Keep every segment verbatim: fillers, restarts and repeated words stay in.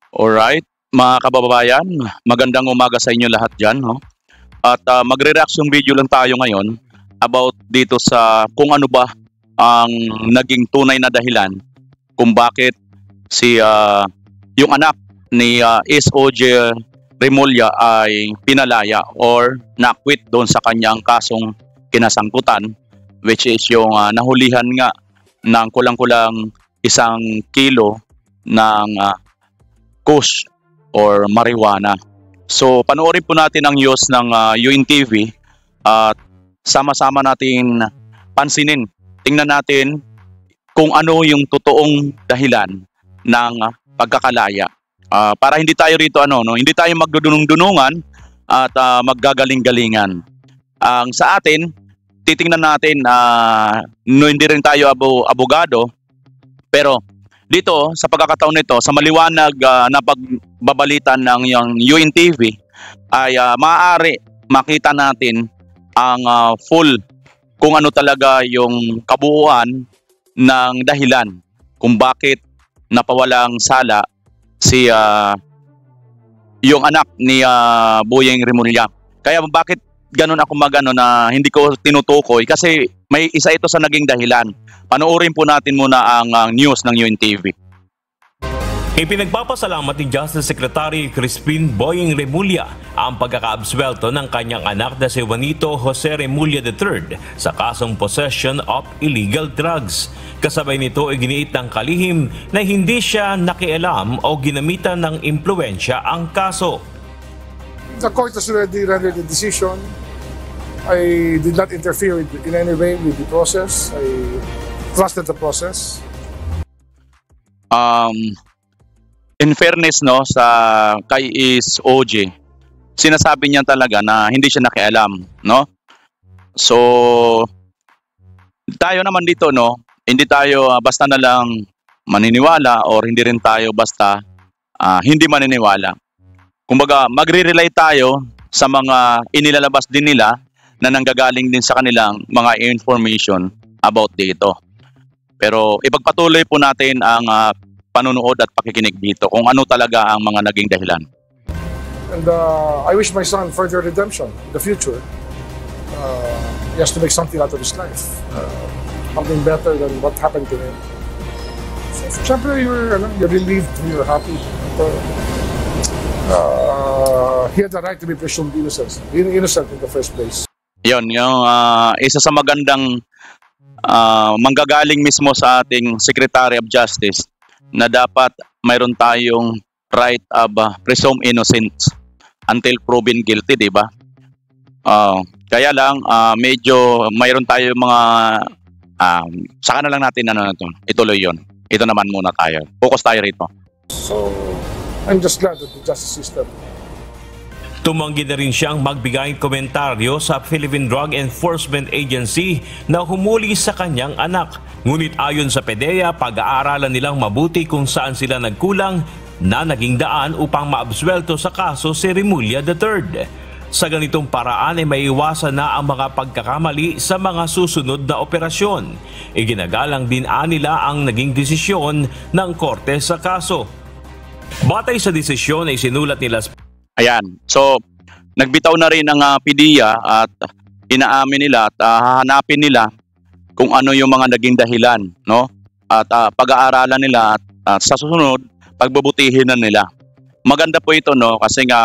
Alright, mga kababayan, magandang umaga sa inyo lahat dyan. No? At uh, magre-reaction video lang tayo ngayon about dito sa kung ano ba ang naging tunay na dahilan kung bakit si uh, yung anak ni uh, S O J REMULLA ay pinalaya or nakwit doon sa kanyang kasong kinasangkutan, which is yung uh, nahulihan nga ng kulang-kulang isang kilo ng uh, kush or marijuana. So panoorin po natin ang news ng uh, U N T V at sama-sama natin pansinin, tingnan natin kung ano yung totoong dahilan ng uh, pagkakalaya. Uh, para hindi tayo rito ano no, hindi tayo magdudunong-dunungan at uh, maggagaling-galingan. Ang sa atin, titingnan natin uh, no, hindi rin tayo abo, abogado, pero dito sa pagkakataon nito sa maliwanag uh, na pagbabalitan ng yung U N T V ay uh, maaari makita natin ang uh, full kung ano talaga yung kabuuan ng dahilan kung bakit napawalang sala si uh, yung anak ni uh, Boyeng REMULLA. Kaya bakit ganun ako magano na hindi ko tinutukoy, kasi may isa ito sa naging dahilan. Panoorin po natin muna ang uh, news ng U N T V. Ipinagpapasalamat ni Justice Secretary Crispin Boyeng REMULLA ang pagkakaabswelto ng kanyang anak na si Juanito Jose REMULLA the third sa kasong possession of illegal drugs. Kasabay nito ay giniit ng kalihim na hindi siya nakialam o ginamitan ng impluensya ang kaso. The court has already rendered a decision. I did not interfere in any way with the process. I trusted the process. Um, in fairness no sa kay S O J, sinasabi niya talaga na hindi siya nakialam, no? So tayo naman dito no, hindi tayo uh, basta na lang maniniwala or hindi rin tayo basta uh, hindi maniniwala. Kumbaga magre-rely tayo sa mga inilalabas din nila na nanggagaling din sa kanilang mga information about dito. Pero ipagpatuloy po natin ang uh, panunood at pakikinig dito kung ano talaga ang mga naging dahilan. And uh, I wish my son further redemption in the future. Uh, he has to make something out of his life. Uh, something better than what happened to him. Siyempre, you're, ano, you're relieved, you're happy. But, uh, he had the right to be presumed innocent, innocent in the first place. Yon, yung uh, isa sa magandang uh, manggagaling mismo sa ating Secretary of Justice na dapat mayroon tayong right of uh, presumed innocence until proven guilty, di ba? Uh, kaya lang uh, medyo mayroon tayo mga uh, saka na lang natin ano na to, ituloy yon. Ito naman muna tayo. Focus tayo rito. So, I'm just glad that the justice system. Tumanggi na rin siyang magbigay komentaryo sa Philippine Drug Enforcement Agency na humuli sa kanyang anak. Ngunit ayon sa PDEA, pag-aaralan nilang mabuti kung saan sila nagkulang na naging daan upang maabswelto sa kaso si REMULLA the third. Sa ganitong paraan ay maiiwasan na ang mga pagkakamali sa mga susunod na operasyon. Iginagalang din nila ang naging desisyon ng korte sa kaso. Batay sa desisyon ay sinulat nila. Ayan. So, nagbitaw na rin ang uh, PDEA at inaamin nila at uh, hahanapin nila kung ano yung mga naging dahilan, no? At uh, pag-aaralan nila at uh, sa susunod, pagbubutihin na nila. Maganda po ito, no? Kasi nga,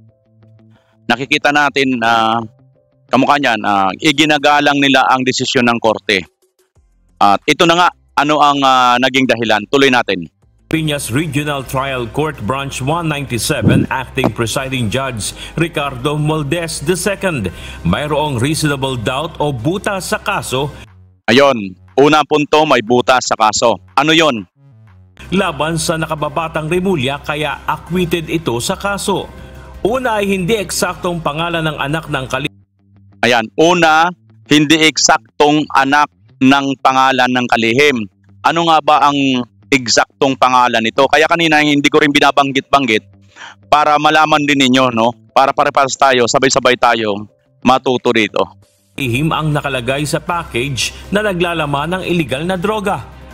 nakikita natin na uh, kamukha niyan, uh, iginagalang nila ang desisyon ng korte. At ito na nga, ano ang uh, naging dahilan? Tuloy natin. Piñas Regional Trial Court Branch one ninety-seven Acting Presiding Judge Ricardo Moldes the second. Mayroong reasonable doubt o butas sa kaso. Ayon, una punto, may butas sa kaso. Ano yon? Laban sa nakababatang REMULLA, kaya acquitted ito sa kaso. Una ay hindi eksaktong pangalan ng anak ng kalihim. Ayan, una, hindi eksaktong anak ng pangalan ng kalihim. Ano nga ba ang eksaktong pangalan nito? Kaya kanina hindi ko rin binabanggit-banggit para malaman din ninyo, no? Para pare-pares tayo, sabay-sabay tayo matuto dito. Ihim ang nakalagay sa package na naglalaman ng illegal na droga.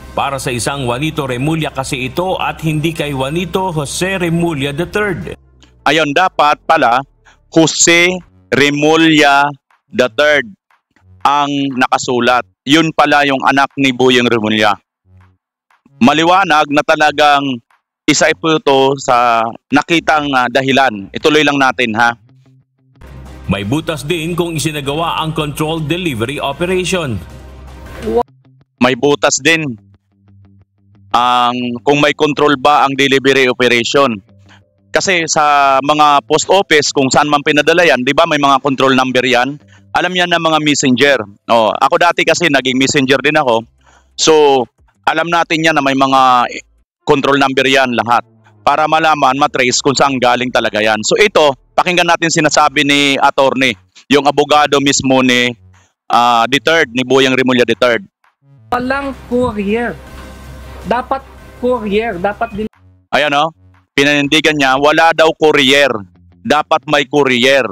Para sa isang Juanito Remulla kasi ito at hindi kay Juanito Jose Remulla the third. Ayun, dapat pala Jose Remulla the third ang nakasulat. Yun pala yung anak ni Boyeng Remulla. Maliwanag na talagang isa ito sa nakitang uh, dahilan. Ituloy lang natin, ha. May butas din kung isinagawa ang controlled delivery operation. May butas din ang kung may control ba ang delivery operation. Kasi sa mga post office kung saan man pinadala yan, 'di ba, may mga control number yan. Alam yan ng mga messenger. Oh, ako dati kasi naging messenger din ako. So, alam natin yan na may mga control number yan lahat para malaman, matrace kung saan galing talaga yan. So ito, pakinggan natin sinasabi ni attorney, yung abogado mismo ni uh, the third, ni Boyeng Remulla the third. Walang courier. Dapat courier, dapat din. Ayan o, pinanindigan niya, wala daw courier. Dapat may courier.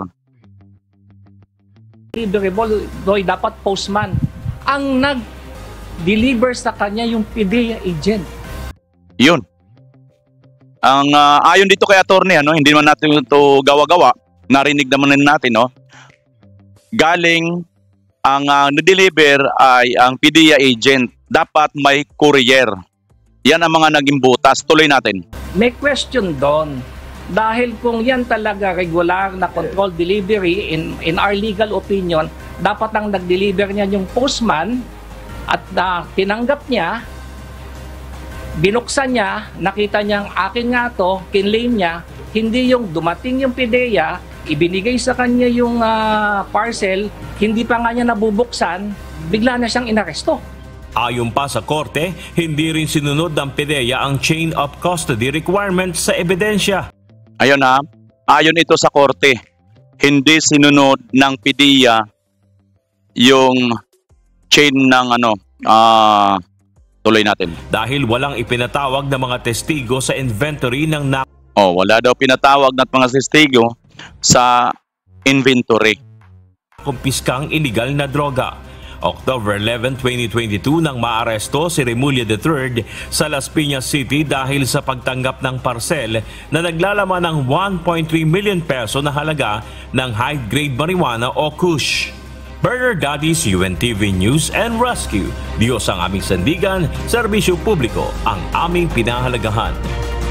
Deliverable, doy, dapat postman. Ang nag-deliver sa kanya yung P D E A agent. Yun. Ang uh, ayon dito kay attorney, ano, hindi naman natin ito gawa-gawa. Narinig naman natin, no. Galing ang uh, na-deliver ay ang P D E A agent. Dapat may courier. Yan ang mga naging butas. Tuloy natin. May question doon. Dahil kung yan talaga regular na controlled delivery, in, in our legal opinion, dapat ang nag-deliver niya yung postman at uh, tinanggap niya, binuksan niya, nakita niyang akin nga to, kinlaim niya, hindi yung dumating yung P D E A, ibinigay sa kanya yung uh, parcel, hindi pa nga niya nabubuksan, bigla na siyang inaresto. Ayon pa sa korte, hindi rin sinunod ng P D E A ang chain of custody requirement sa ebidensya. Ayun ha, ayon ito sa korte, hindi sinunod ng P D E A yung chain ng ano, ah... Uh, tuloy natin. Dahil walang ipinatawag na mga testigo sa inventory ng na... Oh, wala daw pinatawag na mga testigo sa inventory. Kumpiskang illegal na droga. October eleventh, twenty twenty-two nang maaresto si Remulla the third sa Las Piñas City dahil sa pagtanggap ng parcel na naglalaman ng one point three million peso na halaga ng high-grade marijuana o kush. Burger Daddy's U N T V News and Rescue. Diyos ang aming sandigan, serbisyo publiko ang aming pinahalagahan.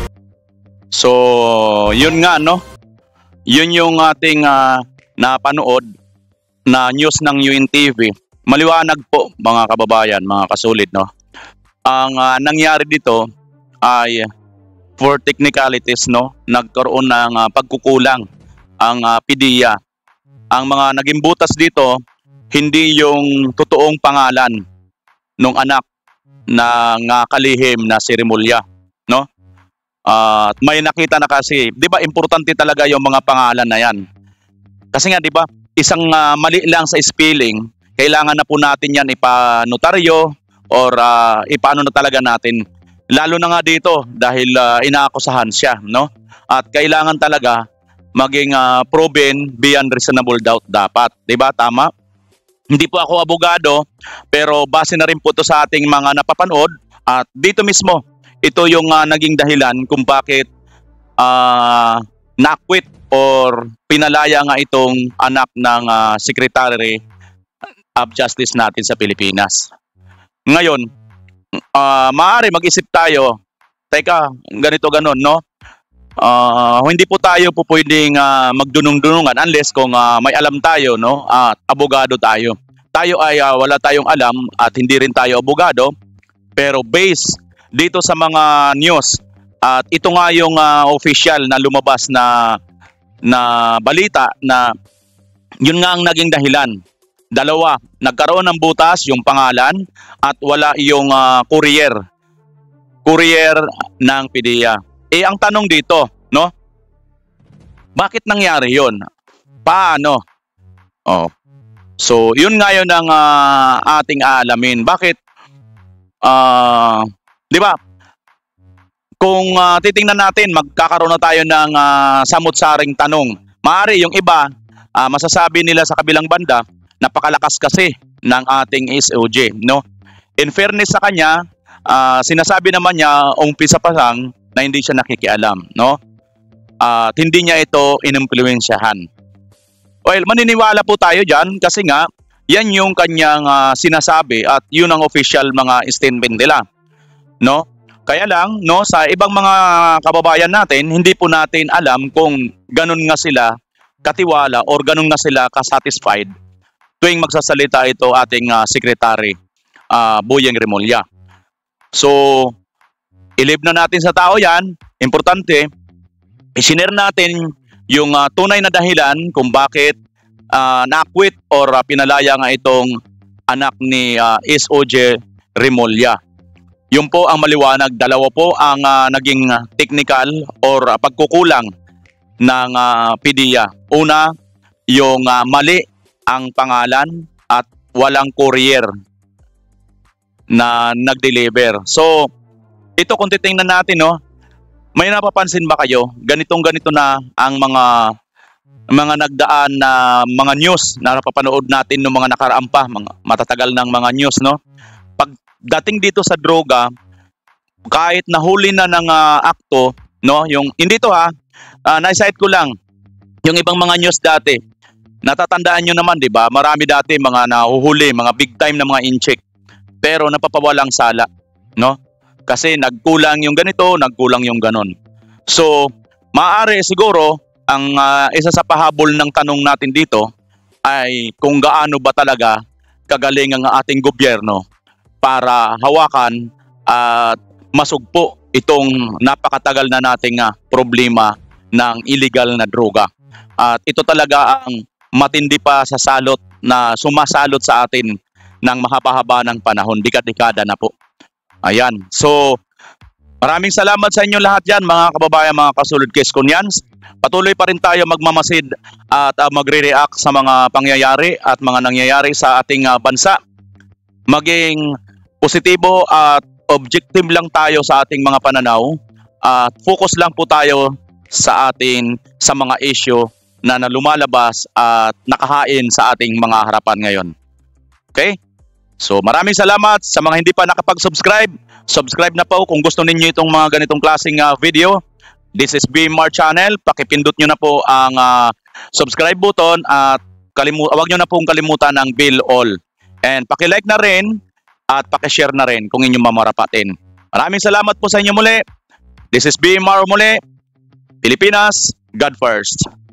So, yun nga, no? Yun yung ating uh, napanood na news ng U N T V. Maliwanag po, mga kababayan, mga kasulit, no? Ang uh, nangyari dito ay for technicalities, no? Nagkaroon ng uh, pagkukulang ang uh, P D E A. Ang mga naging butas dito, hindi yung totoong pangalan ng anak ng uh, kalihim na si Remulla, no? Uh, may nakita na kasi, 'di ba, importante talaga yung mga pangalan na 'yan. Kasi nga, 'di ba, isang uh, mali lang sa spelling, kailangan na po natin 'yan ipanotaryo or uh, ipaano na talaga natin. Lalo na nga dito dahil uh, inaakusahan siya, no? At kailangan talaga maging uh, proven beyond reasonable doubt dapat, 'di ba? Tama? Hindi po ako abogado, pero base na rin po to sa ating mga napapanood at dito mismo, ito yung uh, naging dahilan kung bakit uh, na-acquit or pinalaya nga itong anak ng uh, Secretary of Justice natin sa Pilipinas. Ngayon, uh, maaari mag-isip tayo, teka, ganito ganon, no? Uh, hindi po tayo po pwedeng uh, magdunong-dunungan unless kung uh, may alam tayo, no? At uh, abogado tayo. Tayo ay uh, wala tayong alam at hindi rin tayo abogado, pero based dito sa mga news at ito nga yung uh, official na lumabas na na balita na yun nga ang naging dahilan. Dalawa, nagkaroon ng butas yung pangalan at wala yung uh, courier. Courier ng P D E A. Eh ang tanong dito, no? Bakit nangyari 'yon? Paano? Oh. So, yun nga yun ang uh, ating aalamin. Bakit uh, 'di ba? Kung uh, titingnan natin, magkakaroon na tayo ng uh, samot-saring tanong. Maari yung iba, uh, masasabi nila sa kabilang banda, napakalakas kasi ng ating S O J, no? In fairness sa kanya, uh, sinasabi naman niya umpisa pa lang na hindi siya nakikialam, no? At hindi niya ito inimpluwensyahan. Well, maniniwala po tayo diyan kasi nga yan yung kanyang uh, sinasabi at yun ang official mga statement nila, no? Kaya lang, no, sa ibang mga kababayan natin, hindi po natin alam kung ganun nga sila katiwala or ganun nga sila kasatisfied tuwing magsasalita ito ating uh, Secretary uh, Boyeng Remulla. So, ilib na natin sa tao yan. Importante, isinare natin yung uh, tunay na dahilan kung bakit uh, na-acquit or uh, pinalaya nga itong anak ni uh, S O J Remulla. Yun po ang maliwanag. Dalawa po ang uh, naging technical or uh, pagkukulang ng uh, P D E A. Una, yung uh, mali ang pangalan at walang courier na nag-deliver. So, ito kung titingnan natin, no, may napapansin ba kayo? Ganitong ganito na ang mga mga nagdaan na mga news na napapanood natin ng mga nakaraang pa, mga matatagal ng mga news, no? Pagdating dito sa droga, kahit nahuli na ng uh, akto, no, yung hindi to ha, uh, na-cite ko lang yung ibang mga news dati. Natatandaan nyo naman, di ba? Marami dati mga nahuhuli, mga big time na mga incheck. Pero napapawalang sala, no? Kasi nagkulang yung ganito, nagkulang yung ganon. So, maaari siguro ang uh, isa sa pahabol ng tanong natin dito ay kung gaano ba talaga kagaling ang ating gobyerno para hawakan at uh, masugpo itong napakatagal na nating uh, problema ng illegal na droga. At ito talaga ang matindi pa sa salot na sumasalot sa atin ng mahaba-haba ng panahon, dekada-dekada na po. Ayan. So, maraming salamat sa inyo lahat yan, mga kababayan, mga kasulod Quezonians. Patuloy pa rin tayo magmamasid at uh, magre-react sa mga pangyayari at mga nangyayari sa ating uh, bansa. Maging positibo at objective lang tayo sa ating mga pananaw at focus lang po tayo sa atin sa mga issue na nalumalabas at nakahain sa ating mga harapan ngayon. Okay? So maraming salamat sa mga hindi pa nakapag-subscribe. Subscribe na po kung gusto ninyo itong mga ganitong klaseng uh, video. This is B M R Channel. Pakipindot nyo na po ang uh, subscribe button at kalimu wag nyo na pong kalimutan ang bell all. And paki-like na rin at paki-share na rin kung inyong mamarapatin. Maraming salamat po sa inyo muli. This is B M R muli. Pilipinas, God first.